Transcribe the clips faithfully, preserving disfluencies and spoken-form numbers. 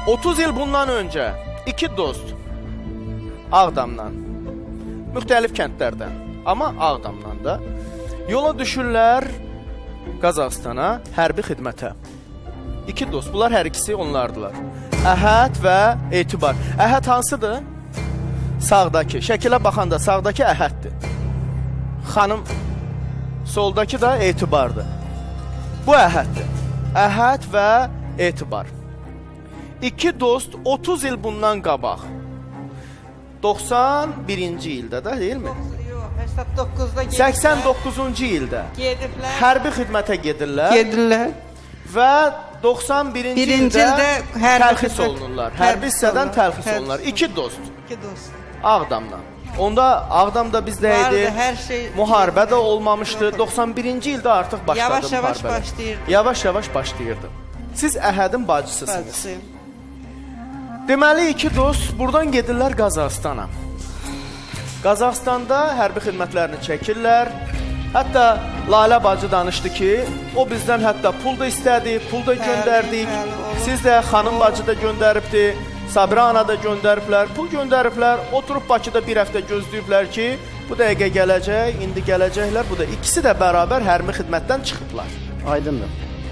otuz il bundan öncə iki dost Ağdamdan, müxtəlif kəndlərdən, amma Ağdamdan da yola düşürlər Qazaxstana hərbi xidmətə. İki dost, bunlar hər ikisi onlardılar. Əhəd və Etibar. Əhəd hansıdır? Sağdakı, şəkilə baxanda sağdakı Əhəddir. Xanım soldakı da Etibardır. Bu Əhəddir. Əhəd və Etibar. İki dost otuz il bundan qabaq. doxsan birinci ildə də, deyilmi? səksən doqquzda gediblər. səksən doqquzuncu ildə Gediblər. hərbi xidmətə gedirlər. Gedirlər. Və doxsan birinci Birinci ildə ildə hərbi təlxis xidmət- olunurlar. hərbi Hərbi hissədən olunurlar. təlxis Hərbi olunurlar. İki dost. İki dost. Ağdamdan. Onda Ağdamda bizdə idi. Vardı, hər şey. Müharibə də olmamışdı. doxsan birinci ildə artıq başladı Yavaş-yavaş müharibələr. başlayırdı. Yavaş-yavaş başlayırdı. Siz Əhədin bacısısınız. Bacısıyım. Deməli, iki dost buradan gedirlər Qazaxstana. Qazaxstanda hərbi xidmətlərini çəkirlər. Hətta Lalə bacı danışdı ki, o bizdən hətta pul da istədi, pul da göndərdik. bəli, olur. Siz də xanım bacı da göndəribdi, Sabira ana da göndəriblər, pul göndəriblər. Oturub Bakıda bir həftə gözləyiblər ki, bu dəqiqə gələcək, indi gələcəklər. Bu da ikisi də bərabər hərbi xidmətdən çıxıblar. Aydındır.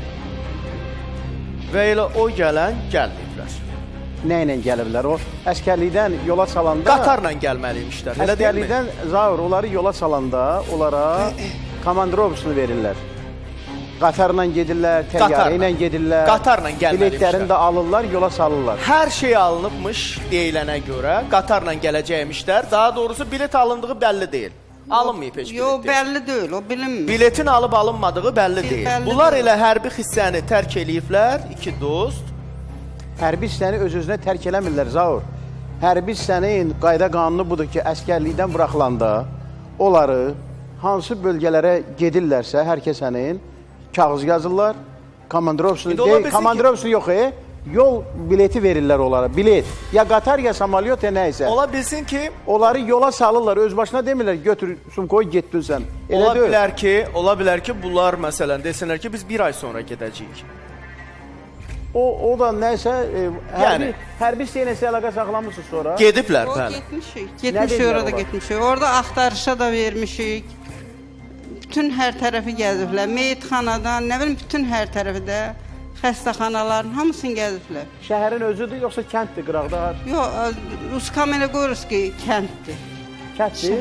Və elə o gələn gəlməyiblər. Nə ilə gəliblər? O əskərlikdən yola salanda... Qatarla gəlməliymişlər, elə deyilmi? Əskərlikdən Zaur, onları yola salanda onlara komandirovkasını verirlər. Qatarla gedirlər, təyyarə ilə gedirlər. Qatarla gəlməliymişlər. Biletlərini də alırlar, yola salırlar. Hər şey alınıbmış deyilənə görə, qatarla gələcəkmişlər. Daha doğrusu bilet alındığı bəlli deyil. Alınmayıb heç bilet. Yox, bəlli deyil, o bilinmir. Biletin alıb alınmadığı bəlli Bil- deyil. bəlli Bunlar deyil. elə hərbi hissəni tərk eləyiblər, iki dost. Hərbi hissəni öz-özünə tərk eləmirlər, Zaur. Hərbi hissənin qayda qanunu budur ki, əskərlikdən buraxılanda onları hansı bölgələrə gedirlərsə, hər kəsənin kağız yazırlar, komandirovkasını, İndi ola bilsin ki- komandirovkası yox, e, yol bileti verirlər onlara, bilet. Ya qatar, ya samalyot, ya nəysə. Ola bilsin ki, Onları yola salırlar, öz başına demirlər, götür, sumkoy, getdin sən. Elə ola deyil. bilər ki, ola bilər ki, bunlar məsələn desinlər ki, biz bir ay sonra gedəcəyik. O, o da nəysə, e, hərbi, Yəni. hərbi hissəyə nəsə əlaqə saxlamırsınız sonra. Gediblər, O bəli. getmişik, Nə getmişik, dedilər orada onlar? getmişik. Orada axtarışa da vermişik. Bütün hər tərəfi gəziblər. Meyitxanadan, nə bilim, bütün hər tərəfi də, xəstəxanaların hamısını gəziblər. Şəhərin özüdür, yoxsa kənddir qıraqda? Yox, Uskamenogorski kənddir. Kətdir.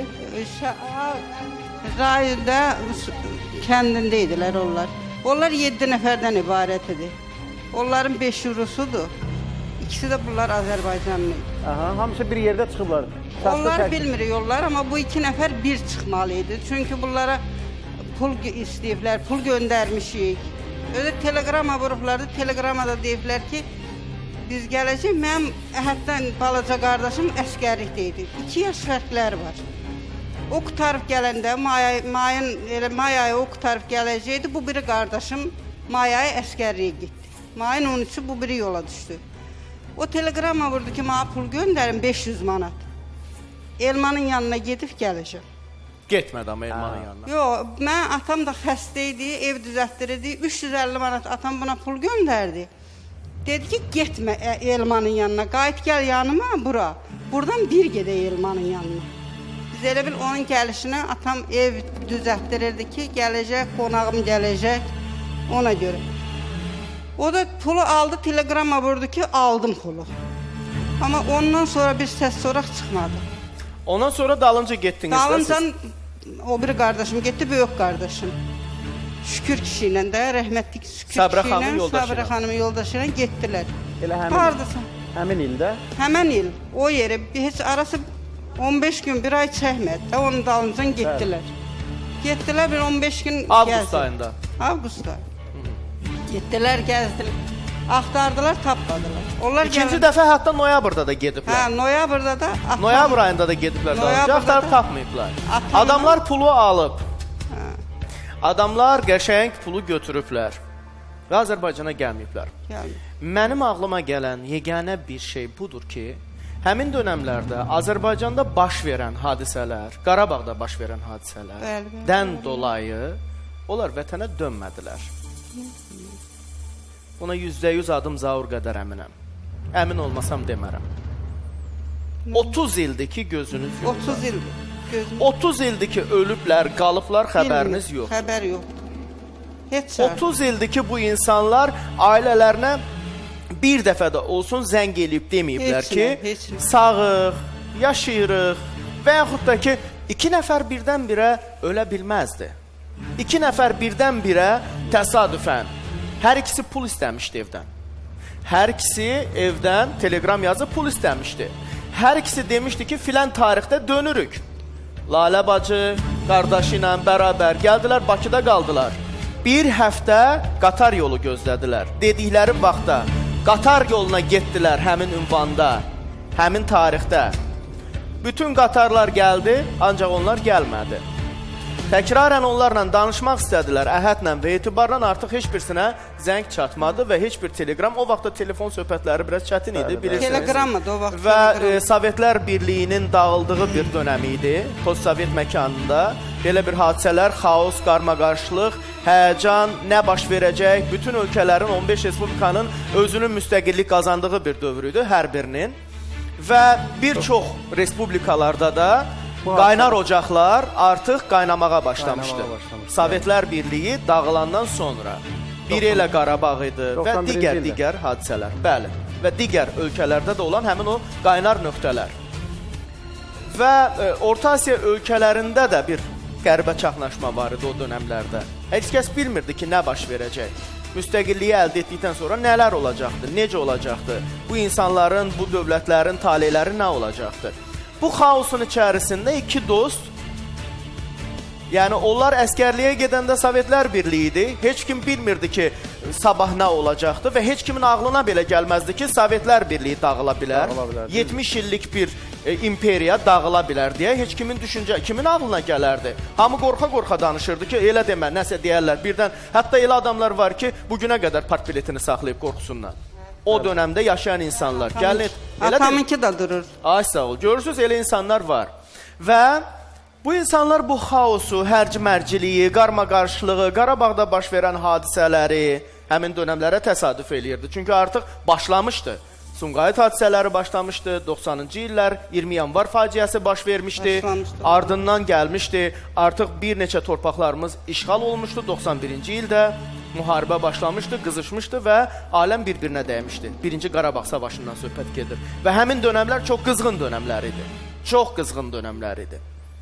Rayonda kəndində idilər onlar. Onlar yeddi nəfərdən ibarət idi. Onların beş yurusudur. İkisi də bunlar Azərbaycanlı idi. Aha, hamısı bir yerdə çıxıblar. Şəxsi Onlar tək- bilmirik yollar, amma bu iki nəfər bir çıxmalı idi. Çünki bunlara pul gö- istəyiblər, pul göndərmişik. Özü teleqrama vurublardı, telegramada deyiblər ki, biz gələcək, mənim Əhəddən balaca qardaşım əskərlikdə idi. İki yaş fərqləri var. O qutarıb gələndə, may, mayın, elə may ayı o qutarıb gələcəkdi, bu biri qardaşım may ayı əskərliyə getdi. Mayın on üçü bu biri yola düşdü. O teleqrama vurdu ki, mənə pul göndərin beş yüz manat. Elmanın yanına gedib gələcəm. Getmədi amma Elmanın yanına. Yox, mən atam da xəstə idi, ev düzəltdirirdi. üç yüz əlli manat atam buna pul göndərdi. Dedi ki, getmə ə, Elmanın yanına, qayıt gəl yanıma bura. Buradan bir gedək Elmanın yanına. Biz elə bil onun gəlişinə atam ev düzəltdirirdi ki, gələcək, qonağım gələcək ona görə. O da pulu aldı, teleqrama vurdu ki, aldım pulu. Amma ondan sonra bir səs soraq çıxmadı. Ondan sonra dalınca getdiniz də siz. Dalıncan o bir qardaşım getdi, böyük qardaşım. Şükür kişi ilə də, rəhmətlik Şükür Səbrə kişi ilə, xanımın yoldaşı ilə. Səbrə xanımın yoldaşı ilə getdilər. Elə həmin, Hardasan? həmin ildə. Həmən il o yeri heç arası on beş gün, bir ay çəkmədi də, onun dalıncan getdilər. Getdilər bir on beş gün Avqust gəzdi. ayında. Avqust ayında. Getdilər, gəzdilər. Axtardılar, tapmadılar. Onlar İkinci gələn- dəfə hətta noyabrda da gediblər. Hə, noyabrda da atam- Noyabr ayında da gediblər dalınca, Noyabrda axtarıb da- tapmayıblar. Atamla- Adamlar pulu alıb. Adamlar qəşəng pulu götürüblər və Azərbaycana gəlməyiblər. Gəlmir. Mənim ağlıma gələn yeganə bir şey budur ki, həmin dönəmlərdə Azərbaycanda baş verən hadisələr, Qarabağda baş verən Bəli, bəli. hadisələrdən dolayı onlar vətənə dönmədilər. Buna yüzdə yüz adım Zaur qədər əminəm. Əmin olmasam demərəm. otuz ildir ki, gözünüz yoxdur. otuz ildir. Gözüm otuz ildir ki, ölüblər, qalıblar, xəbəriniz bilmir, yox. Xəbər yox. Heç şart. otuz ildir ki, bu insanlar ailələrinə bir dəfə də olsun zəng eləyib deməyiblər Heç ki, nə, heç nə. sağıq, yaşayırıq və yaxud da ki, iki nəfər birdən-birə ölə bilməzdi. İki nəfər birdən-birə təsadüfən, hər ikisi pul istəmişdi evdən. Hər ikisi evdən telegram yazıb pul istəmişdi. Hər ikisi demişdi ki, filən tarixdə dönürük. Lalə bacı, qardaşı ilə bərabər gəldilər, Bakıda qaldılar. Bir həftə qatar yolu gözlədilər. Dedikləri vaxtda qatar yoluna getdilər həmin ünvanda, həmin tarixdə. Bütün qatarlar gəldi, ancaq onlar gəlmədi. Təkrarən onlarla danışmaq istədilər, əhədlə və etibarla artıq heç birisinə zəng çatmadı və heç bir telegram, o vaxtda telefon söhbətləri biraz çətin idi, bilirsiniz. Telegrammadı o vaxt. Və e, Sovetlər Birliyinin dağıldığı bir dönəmi idi, postsovet məkanında. Belə bir hadisələr, xaos, qarmaqarışlıq, həyəcan, nə baş verəcək, bütün ölkələrin on beş respublikanın özünün müstəqillik qazandığı bir dövr idi, hər birinin. Və bir çox respublikalarda da qaynar ocaqlar artıq qaynamağa başlamışdı. Qaynamağa başlamışdı. Sovetlər Birliyi dağılandan sonra. Biri elə Qarabağ idi və digər-digər hadisələr. Bəli. Və digər ölkələrdə də olan həmin o qaynar nöqtələr. Və e, Orta Asiya ölkələrində də bir qəribə çaxnaşma var idi o dönəmlərdə. Heç kəs bilmirdi ki, nə baş verəcək. Müstəqilliyi əldə etdikdən sonra nələr olacaqdı, necə olacaqdı? Bu insanların, bu dövlətlərin taleləri nə olacaqdı? Bu xaosun içərisində iki dost, yəni onlar əskərliyə gedəndə Sovetlər Birliyi idi. Heç kim bilmirdi ki, sabah nə olacaqdı və heç kimin ağlına belə gəlməzdi ki, Sovetlər Birliyi dağıla bilər. Dağıla yetmiş illik bir e, imperiya dağıla bilər deyə heç kimin düşüncə, kimin ağlına gələrdi? Hamı qorxa-qorxa danışırdı ki, elə demə, nəsə deyərlər. Birdən, hətta elə adamlar var ki, bugünə qədər partbiletini saxlayıb qorxusundan. O dönəmdə yaşayan insanlar. Gəlin, atamınki də durur. Ay sağ ol. Görürsünüz, elə insanlar var. Və bu insanlar bu xaosu, hərc-mərciliyi, qarmaqarışlığı, Qarabağda baş verən hadisələri həmin dönəmlərə təsadüf eləyirdi. Çünki artıq başlamışdı. Sumqayıt hadisələri başlamışdı. doxsanıncı illər iyirmi yanvar faciəsi baş vermişdi. Başlamışdı. Ardından gəlmişdi. Artıq bir neçə torpaqlarımız işğal olmuşdu doxsan birinci ildə. Müharibə başlamışdı, qızışmışdı və aləm bir-birinə dəymişdi. Birinci Qarabağ savaşından söhbət gedir. Və həmin dönəmlər çox qızğın dönəmlər idi. Çox qızğın dönəmlər idi.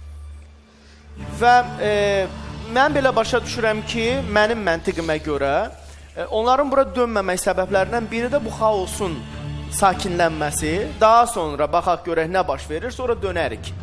Və e, mən belə başa düşürəm ki, mənim məntiqimə görə e, onların bura dönməmək səbəblərindən biri də bu xaosun sakinlənməsi. Daha sonra baxaq görək nə baş verir, sonra dönərik.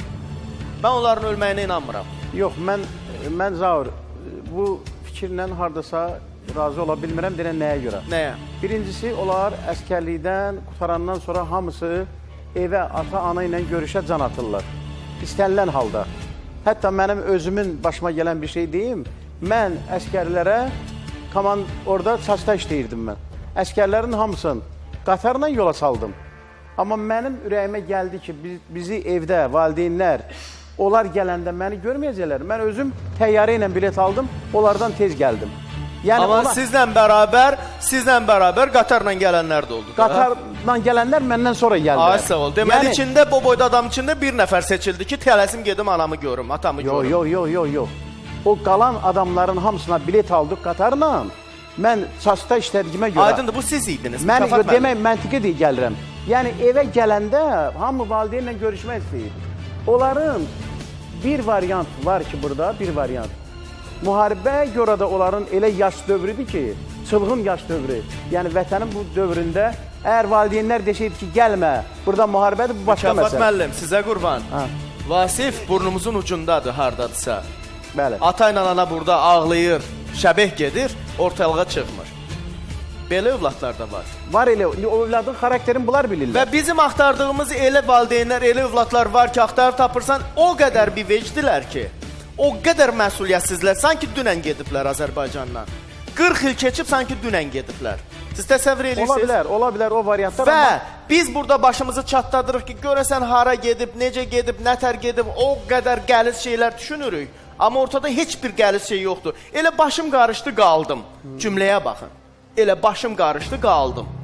Mən onların ölməyinə inanmıram. Yox, mən, mən Zaur, bu fikirlə hardasa razı ola bilmirəm, deyən nəyə görə? Nəyə? Birincisi, onlar əskərlikdən qutarandan sonra hamısı evə, ata-ana ilə görüşə can atırlar. İstənilən halda. Hətta mənim özümün başıma gələn bir şey deyim, mən əskərlərə, komand, orada saçda işləyirdim mən. Əskərlərin hamısını qatarla yola saldım. Amma mənim ürəyimə gəldi ki, biz, bizi evdə, valideynlər, onlar gələndə məni görməyəcəklər. Mən özüm təyyarə ilə bilet aldım, onlardan tez gəldim. Yəni amma ona... sizlə bərabər, sizlə bərabər qatarla gələnlər də oldu. Qatarla gələnlər məndən sonra gəldilər. Ay sağ ol. Deməli yəni... içində, bu boyda adam içində bir nəfər seçildi ki, tələsim gedim anamı görüm, atamı yo, görüm. Yox, yox, yox, yox. O qalan adamların hamısına bilet aldıq qatarla. Mən saçda işlədiyimə görə... Aydındır, bu siz idiniz. Mən demək, məntiqi deyil gəlirəm. Yəni evə gələndə hamı valideynlə görüşmək istəyir. Onların bir variant var ki, burada bir variant. Müharibəyə görə də onların elə yaş dövrüdür ki, çılğın yaş dövrü. Yəni vətənin bu dövründə əgər valideynlər desəydi ki, gəlmə, burada müharibədir, bu başqa məsələ. Şəfət müəllim, sizə qurban. Ha. Vasif burnumuzun ucundadır, hardadırsa. Bəli. Ata ilə ana burada ağlayır, şəbeh gedir, ortalığa çıxmır. Belə övladlar da var. Var elə, o övladın xarakterini bunlar bilirlər. Və bizim axtardığımız elə valideynlər, elə övladlar var ki, axtarıb tapırsan, o qədər bir vecdilər ki, o qədər məsuliyyətsizlər, sanki dünən gediblər Azərbaycandan. qırx il keçib, sanki dünən gediblər. Siz təsəvvür edirsiniz? Ola bilər, ola bilər o variantlar. Və amma... biz burada başımızı çatladırıq ki, görəsən hara gedib, necə gedib, nətər gedib, o qədər qəliz şeylər düşünürük. Amma ortada heç bir qəliz şey yoxdur. Elə başım qarışdı, qaldım. Cümləyə baxın. Elə başım qarışdı, qaldım.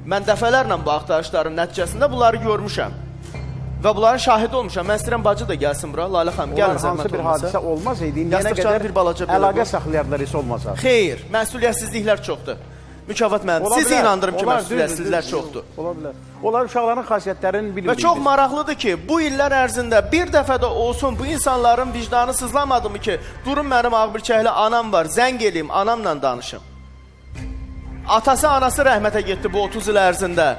Mən dəfələrlə bu axtarışların nəticəsində bunları görmüşəm. Və bunların şahidi olmuşam. Mən istəyirəm bacı da gəlsin bura. Lalə xanım, gəlin zəhmət olmasa. Hansı bir hadisə olmasaydı, indiyənə qədər bir balaca əlaqə saxlayardılar, heç olmasa. Xeyr, məsuliyyətsizliklər çoxdur. Mükafat mənim. Sizi inandırım ki, məsuliyyətsizliklər çoxdur. Ola bilər. Onlar uşaqların xasiyyətlərini bilmirik. Və çox maraqlıdır ki, bu illər ərzində bir dəfə də olsun bu insanların vicdanı sızlamadı mı ki, durun mənim ağbirçəkli anam var, zəng eləyim, anamla danışım. Atası, anası rəhmətə getdi bu otuz il ərzində.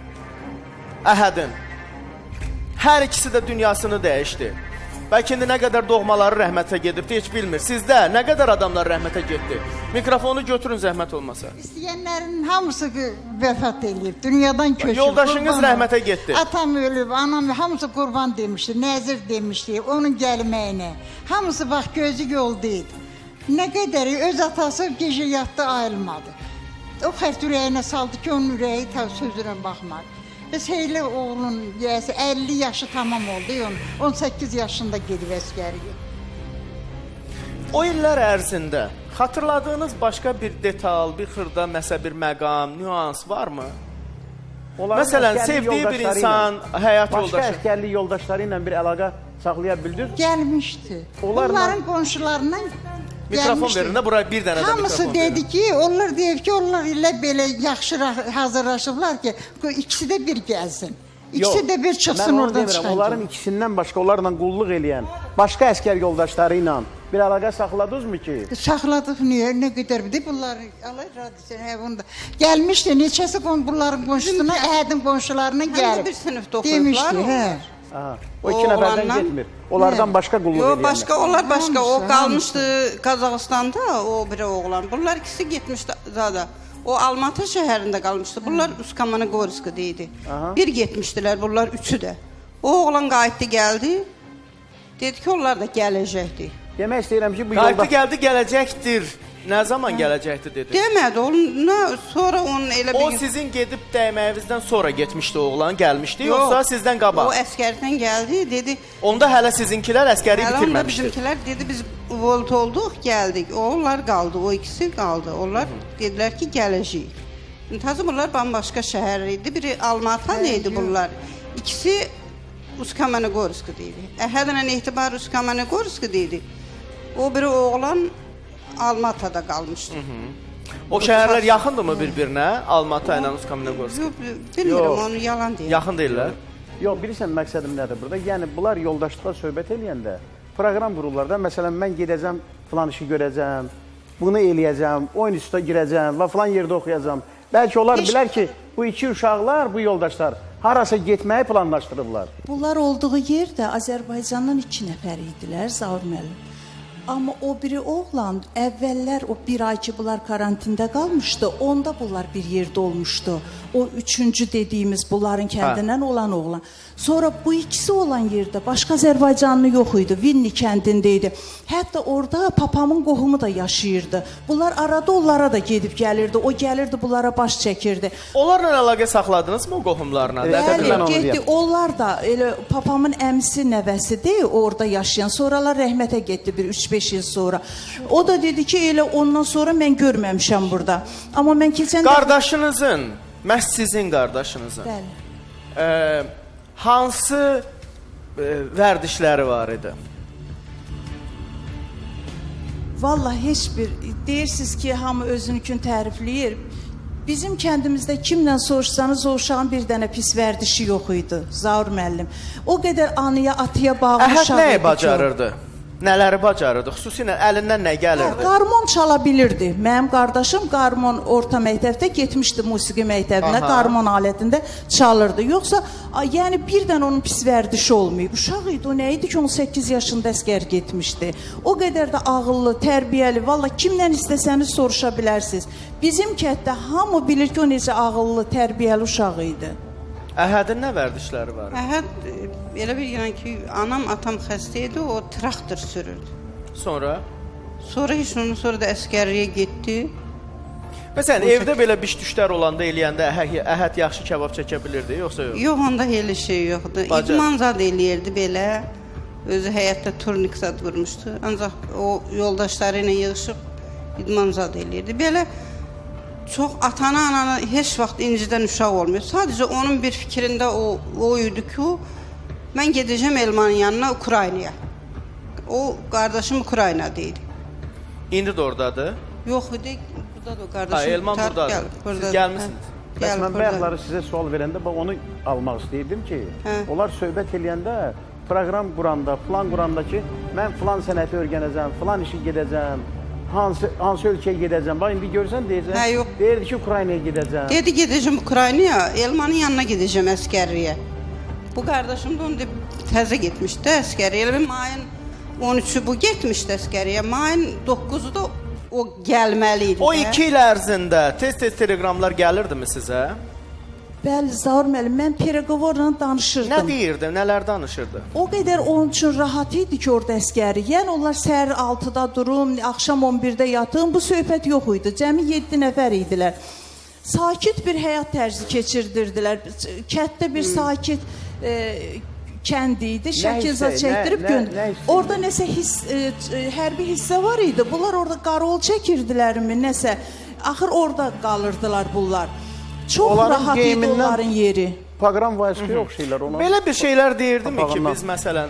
Əhədin. Hər ikisi də dünyasını dəyişdi. Bəlkə indi nə qədər doğmaları rəhmətə gedibdi, heç bilmir. Sizdə nə qədər adamlar rəhmətə getdi? Mikrofonu götürün zəhmət olmasa. İstəyənlərin hamısı vəfat edib, dünyadan köçüb. Yoldaşınız rəhmətə getdi. Atam ölüb, anam hamısı qurban demişdi, nəzir demişdi, onun gəlməyinə. Hamısı bax gözü yolda idi. Nə qədəri öz atası gecə yatdı, ayrılmadı. O xərt ürəyinə saldı ki, onun ürəyi tabi sözünə baxmadı. Biz Heyli oğlun yəsi əlli yaşı tamam oldu, on səkkiz yaşında gedib əskəriyə. O illər ərzində xatırladığınız başqa bir detal, bir xırda, məsəl bir məqam, nüans varmı? Məsələn, sevdiyi bir insan, həyat yoldaşı. Başqa əskərlik yoldaşları ilə bir əlaqə saxlaya bildiniz? Gəlmişdi. Onların qonşularından mikrofon verin də, buraya bir dənə də mikrofon verin. Hamısı dedi ki, onlar deyib ki, onlar ilə belə yaxşı hazırlaşıblar ki, ikisi də bir gəlsin. İkisi də bir çıxsın oradan çıxan. Onların ikisindən başqa, onlarla qulluq eləyən, başqa əskər yoldaşları ilə bir əlaqə saxladınız mı ki? Saxladıq, niyə, nə qədər bilir, bunlar, Allah radisini, hə, bunda. Gəlmişdi, neçəsi bunların qonşusuna, əhədin qonşularına gəlib. Hələ bir sinifdə oxuyublar. Demişdi, hə. O iki nəfərdən getmir. Onlardan başqa qulluq eləyənlər. Yox, başqa, onlar başqa. O qalmışdı Qazaxıstanda, o biri oğlan. Bunlar ikisi getmişdi zada. O Almatı şəhərində qalmışdı. Bunlar Uskamanogorsk'da idi. Bir getmişdilər, bunlar üçü də. O oğlan qayıtdı, gəldi. Dedi ki, onlar da gələcəkdi. Demək istəyirəm ki, bu yolda... Qayıtdı, gəldi, gələcəkdir. Nə zaman gələcəkdi dedi? Demədi, onun, sonra onun elə bir... O sizin gedib dəyməyinizdən sonra getmişdi oğlan, gəlmişdi, yoxsa sizdən qabaq? O əskərdən gəldi, dedi... Onda hələ sizinkilər əskəri bitirməmişdi. Hələ onda bizimkilər dedi, biz volt olduq, gəldik. Onlar qaldı, o ikisi qaldı. Onlar dedilər ki, gələcəyik. Tazı bunlar bambaşqa şəhər idi. Biri Almatan idi bunlar. İkisi Uskamanogorsk'da idi. Əhədlə etibar Uskamanogorsk'da idi. O biri oğlan Almatada qalmışdı. O şəhərlər yaxındırmı bir-birinə? Almata ilə Uskamanogorsk? Yox, bilmirəm, onu yalan deyir. Yaxın deyirlər? Yox, bilirsən məqsədim nədir burada? Yəni, bunlar yoldaşlıqla söhbət eləyəndə proqram qururlar da, məsələn, mən gedəcəm, filan işi görəcəm, bunu eləyəcəm, oyun üstə girəcəm və filan yerdə oxuyacam. Bəlkə onlar bilər ki, bu iki uşaqlar, bu yoldaşlar harasa getməyi planlaşdırırlar. Bunlar olduğu yerdə Azərbaycandan iki nəfər idilər, Zaur müəllim. Amma o biri oğlan əvvəllər o bir ay ki bunlar karantində qalmışdı, onda bunlar bir yerdə olmuşdu. O üçüncü dediyimiz bunların kəndindən hə. olan oğlan. Sonra bu ikisi olan yerdə başqa Azərbaycanlı yox idi, Vinni kəndində idi. Hətta orada papamın qohumu da yaşayırdı. Bunlar arada onlara da gedib gəlirdi, o gəlirdi bunlara baş çəkirdi. Onlarla əlaqə saxladınız mı o qohumlarla? Bəli, getdi. Onlar da elə papamın əmisi nəvəsidir, orada yaşayan. Sonralar rəhmətə getdi bir üç beş il sonra. O da dedi ki, elə ondan sonra mən görməmişəm burada. Amma mən keçən... Qardaşınızın, məhz sizin qardaşınızın e, hansı e, vərdişləri var idi? Vallahi heç bir, deyirsiniz ki, hamı özünükünü tərifləyir. Bizim kəndimizdə kimlə soruşsanız, o uşağın bir dənə pis vərdişi yox idi, Zaur müəllim. O qədər anıya, atıya bağlı uşaq idi ki... Əhəd nəyi bacarırdı? Nələri bacarırdı? Xüsusilə əlindən nə gəlirdi? Qarmon çala bilirdi. Mənim qardaşım qarmon orta məktəbdə getmişdi musiqi məktəbinə, qarmon alətində çalırdı. Yoxsa, yəni birdən onun pis vərdişi olmayıb. Uşaq idi, o nə idi ki, on səkkiz yaşında əskər getmişdi. O qədər də ağıllı, tərbiyəli, valla kimdən istəsəniz soruşa bilərsiniz. Bizim kətdə hamı bilir ki, o necə ağıllı, tərbiyəli uşaq idi. Əhədin nə vərdişləri var? Əhəd, elə bir yəni ki, anam, atam xəstə idi, o traktor sürürdü. Sonra? Sonra heç onun sonra da əskərliyə getdi. Məsələn, evdə belə biş düşlər olanda eləyəndə Əhəd yaxşı kebab çəkə bilirdi, yoxsa yox? Yox, onda elə şey yoxdur. İdman zad eləyirdi belə. Özü həyatda turnik zad vurmuşdu. Ancaq o yoldaşları ilə yığışıb idman zad eləyirdi. Belə çox atanı, ananı heç vaxt incidən uşaq olmuyor. Sadəcə onun bir fikrində o, o idi ki, o, mən gedəcəm Elmanın yanına, Ukraynaya. O, qardaşım Ukraynada idi. İndi də oradadır. Yox idi, burada da o qardaşım. Ha, Elman Tar- buradadır. gəl, Siz buradadır. gəlmisiniz. Hə, Bəs gəl, mən buradadır. bayaqları sizə sual verəndə bax onu almaq istəyirdim ki, Hə. onlar söhbət eləyəndə proqram quranda, plan quranda ki, mən filan sənəti öyrənəcəm, filan işi gedəcəm, hansı hansı ölkəyə gedəcəm. Bax indi görsən deyəcəm. Hə, yox. Deyirdi ki, Ukraynaya gedəcəm. Dedi gedəcəm Ukraynaya, Elmanın yanına gedəcəm əskərliyə. Bu qardaşım da onu təzə getmişdi əskəriyə. Elə mayın on üçü bu getmişdi əskəriyə. Mayın doqquzu da o gəlməli idi. O də. iki il ərzində tez-tez teleqramlar gəlirdimi sizə? Bəli, Zaur müəllim, mən Peregovorla danışırdım. Nə deyirdi, nələr danışırdı? O qədər onun üçün rahat idi ki, orada əskəri. Yəni onlar səhər altıda durum, axşam on birdə yatım. Bu söhbət yox idi. Cəmi yeddi nəfər idilər. Sakit bir həyat tərzi keçirdirdilər. Kətdə bir sakit e, kənd idi. Şəkilza hissə, çəkdirib nə- nə- göndər. nə hissə Orada nəsə his, e, e, hərbi hissə var idi. Bunlar orada qarol çəkirdilərmi, nəsə. Axır orada qalırdılar bunlar. Çox Onların rahat idi geyimindən- onların yeri. Proqram vəzifəyə oxşayırlar ona. Belə bir şeylər deyirdimi ki, Papağından. biz məsələn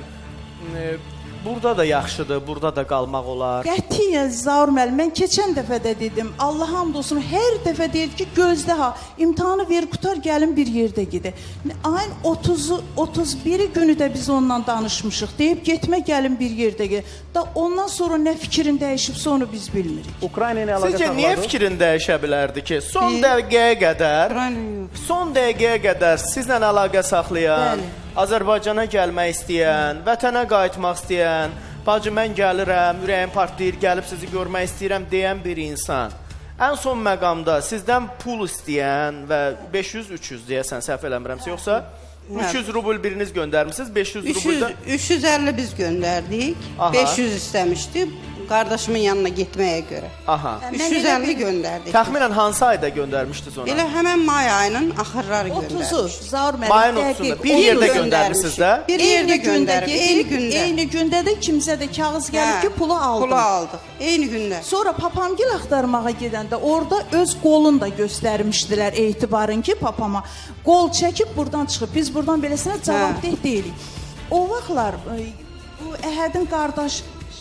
e, burada da yaxşıdır, burada da qalmaq olar. Qətiyyən Zaur müəllim, mən keçən dəfə də dedim, Allah hamd olsun, hər dəfə deyirdi ki, gözlə ha, imtahanı ver, qutar, gəlin bir yerdə gedək. Ayın otuzu, otuz biri günü də biz onunla danışmışıq, deyib getmə, gəlin bir yerdə gedək. Da ondan sonra nə fikrin dəyişibsə onu biz bilmirik. Ukrayna ilə əlaqə Sizcə niyə saxladı? fikrin dəyişə bilərdi ki, son Bir- dəqiqəyə qədər, Ukrayna yox. son dəqiqəyə qədər sizlə əlaqə saxlayan, Bəli. Azərbaycana gəlmək istəyən, vətənə qayıtmaq istəyən, bacı mən gəlirəm, ürəyim partlayır, gəlib sizi görmək istəyirəm deyən bir insan. Ən son məqamda sizdən pul istəyən və beş yüz üç yüz deyəsən səhv eləmirəmsə, yoxsa üç yüz rubl biriniz göndərmisiniz, beş yüz üç yüz, rubl da üç yüz əlli biz göndərdik. Aha. beş yüz istəmişdi qardaşımın yanına getməyə görə. aha. Mən üç yüz elə əlli bir- göndərdik. Təxminən hansı ayda göndərmişdiniz ona? Elə həmən may ayının axırları otuzu, göndərdik. Zaur müəllim, Mayın dəqiq, otuzunda bir onu yerdə göndər- göndərmisiniz də? Bir yerdə göndərib, eyni gedib, gündə. eyni gündə də kimsə də kağız gəlib ki, pulu aldım. Pulu aldıq. Eyni gündə. Sonra papamgil axtarmağa gedəndə orada öz qolunu da göstərmişdilər etibarın ki, papama qol çəkib buradan çıxıb. Biz buradan beləsinə cavabdeh deyilik. O vaxtlar e, bu Əhədin qardaş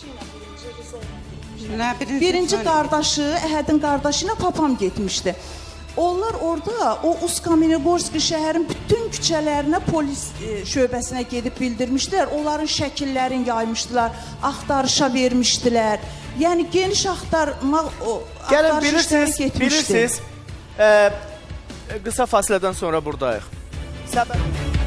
Nə, birinci, birinci sonra- qardaşı, Əhədin qardaşı ilə papam getmişdi. Onlar orada o Uskamenogorski şəhərin bütün küçələrinə polis e, şöbəsinə gedib bildirmişdilər. Onların şəkillərini yaymışdılar, axtarışa vermişdilər. Yəni geniş axtarmaq o Gəlin axtarış işləri bilirsiniz, getmişdi. bilirsiniz. E, qısa fasilədən sonra buradayıq. Səbəb